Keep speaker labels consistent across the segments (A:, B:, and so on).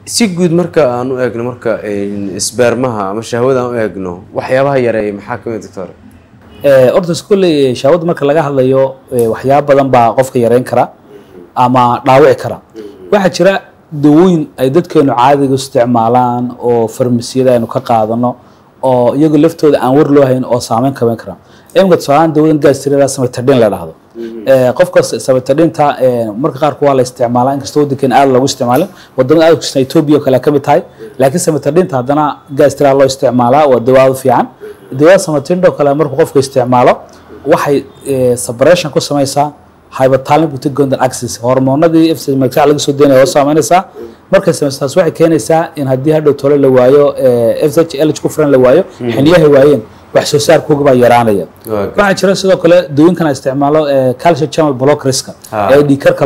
A: si guud marka aan u eegno marka isbeermaha ama shahwada aan u eegno waxyaabaha yareeya maxaa ka mid doctor
B: orta kulli shahwada marka laga hadlayo waxyaabo badan baa qofka yareyn kara ama dhaawici kara waxa jira dawooyin ay dadkeenu caadiga isticmaalaan oo farmasiyada aynu ka qaadano oo iyagu laftooda aan war loo hayn oo saameyn ka kara imka soocan dawadan gaastirada sametadin la dhahdo qofka sametadinta marka qaar ku waa la isticmaalaa inkastoo waddankan aad lagu isticmaalo wadamada aad ku Ethiopia kala ka mid tahay laakiin sametadinta hadana gaastirada loo isticmaalaa waa dawo fiican dawada sametadinta kale marka qofka isticmaalo waxay separation ku samaysaa hypothalamic pituitary axis hormoonadii FSH laga soo deenayo saameynaysa marka samaysaas waxay keenaysaa in hadii hadhow tolo la waayo FSH ku furan la waayo xiniyaha waayeen wax soo saar kuga ba yaraanaya waxa jira sidoo kale dawooyinkan isticmaalo calcium channel blockers ee dhiigkarka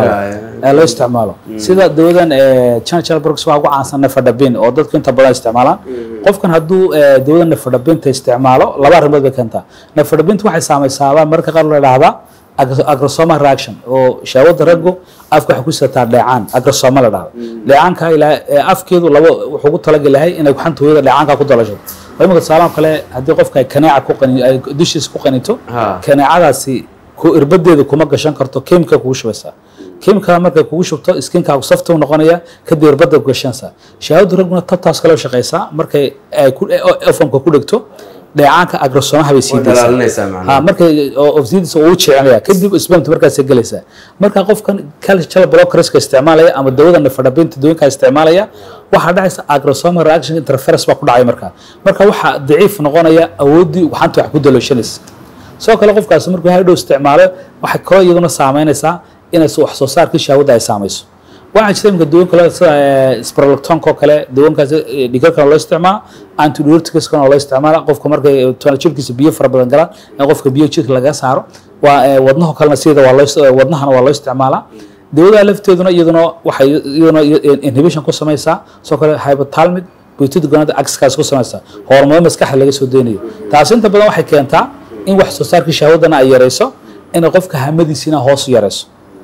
B: loo isticmaalo sida dawadan channel blockers waa ugu caansan nafadabin oo dadku inta badan isticmaalaan qofkan haduu dawadan nafadabinta isticmaalo laba arrimood bay keentaa nafadabintu waxay saamaysaa marka qaar la yiraahdo agrosoma reaction oo shahwada raggu afka waxa ku sitaa dheecaan agrosoma la dhahdo dheecaanka ila afkeedu laba wuxuu ku talagalahay inay ku xantooyada dheecaanka ku dalasho imika salaam kale hadii qofka kanaaca ku qani ay dishes ku qanito kanaacadaasi ku irbadeedu kuma gashan karto keemka kugu shubeysa keemka markay kugu shubto skinka ku safto noqonaya kadib irbada ku gashansa shahwada ragguna tabtaas kale shaqeysa markay ay ku afamka ku dhigto dheecaanka agrosomaha bay sii deysaa markay oxidis uu jeecanaya kadib isbaamta markaas galaysa marka qofkan calcium blockers ka isticmaalaya ama dawada nafadabinta dawooyinka isticmaalaya waxa dhacaysa agrosoma reaction interference ba ku dhacay marka waxa daciif noqonaya awoodii waxanta wax ku dalooshanaysa soo kale qofkaas markuu hadhow isticmaalo waxa kale iyaduna saameynaysa inay wax soo saarka shahwada ay saameyso waxa jirta dawooyin kale sida spironolactone ko kale dawooyinkaas dhiigkarka loo isticmaalo antidiuretics kana loo isticmaalo qofka markay jirkiisa biyo fara badan galaan in qofka biyo jirka laga saaro waa wadnaha kale sida wadnahana waa loo isticmaalaa dawada lafteeduna iyaduna waxay inhibition ku samaysaa soo kale hypothalamic pituitary axis ku samaysaa hormoon maskaxda laga soo deenayo taas inta badan waxay keentaa in wax soo saarka shahwadana ay yareyso in qofka hamadiisina hoos u yareyso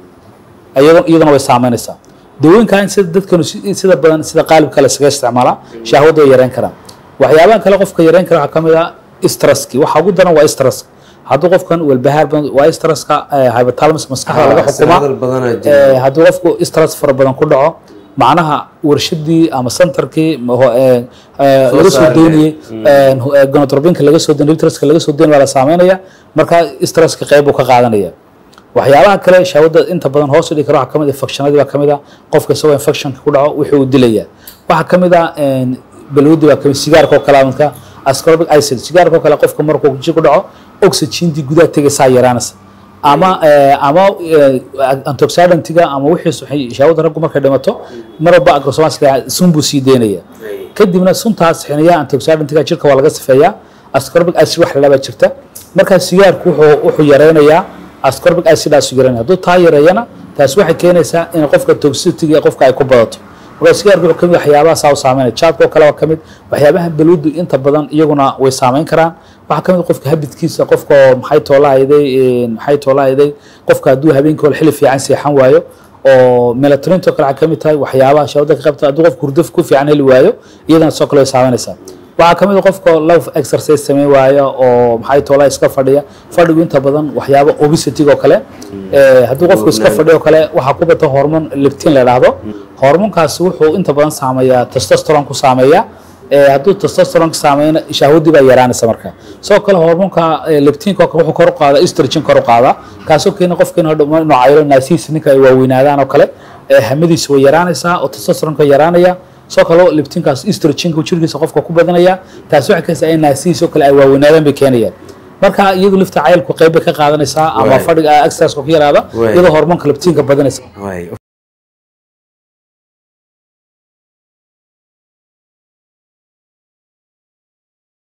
B: iyaduna way saameynaysaa dawooyinkan sida dadkanu sida badan sida qaalib kale isaga isticmaala shahwada ay yareyn karaan waxyaabaha kale qofka yareyn kara waxa kamid ah stresski waxa ugu daran waa stress haduu qofkan walbahaar badan waa stresska hypothalamus maskaxda laga xukuma haduu qofku stress fara badan ku dhaco macnaha warshadii ama centerkii laga soo deyniyay gonadotropinka laga soo deyniyay stresska laga soo deyniyay la saameynaya marka stresska qayb uu ka qaadanaya waxyaabaha kale shahwada inta badan hoos u dhigi karo waxa kamid ah infectionada waa kamid ah qofka isagoo infection ku dhaco wuxuu dilaya waxa kamid ah balwadi waa kamid sigaarka oo kale marka ascorbic acid sigaarka oo kale qofka markuu ku dhaco oxygen di gudaha tagaysa yaraanaysa ama antioxidant-iga ama wixii shahwada raggu markay dhimato marba agrosomaska sunbu sii deynaya kadibna suntaas xiniyaha antioxidant-iga jirka waa laga sifeeyaa ascorbic acid wax la jirta marka sigaarku wuxuu yareynayaa ascorbic acid asu yareynaya haduu taa yareeyana taas waxay keenaysaa in qofka toxicity qofka ay ku badato marka sigaarku wuxuu kamid waxyaabaha saameynaya jaadka kale waa kamid waxyaabaha balwadu inta badan iyaguna way saameyn karaan waxa kamid qofka habitkiisa qofka maxay toolahayday qofka haduu habeenkii xilli fiican seexan waayo oo melatonin to kale kamid tahay waxyaabaha shahwada ka qabta haduu qofku hurdo ku fiican heli waayo iyadana soo kale saameynaysa waxa kamid qofka love exercise sameey waayo oo maxay toolaa iska fadhigu inta badan waxyaabo obesity oo kale haduu qofku iska fadhiyo kale waxa ku bato hormone leptin la yiraahdo hormonkaas wuxuu inta badan saameeyaa testosterone ku saameeyaa haduu testosterone ka saameeyna shahwadii baa yaraanaysa marka soo kale hormonka leptin ko wuxuu kor u qaada estrogen kor u qaada kaasoo keena qofka inuu noocayro naasiis ninka ay waaweynaadaan oo kale hamadiisa way yaraanaysaa oo testosterone ka yaraanaya soo kale leptinkaas estrogen ku jirkiisa qofka ku badanaya taas waxa ka saayay naasiis oo kale ay waaweynaadaan bay keenayaan marka iyadu lifta caylku qayb ka qaadanaysa ama fadhiga exercise ku yaraada iyadoo hormoonka leptinka badanaysa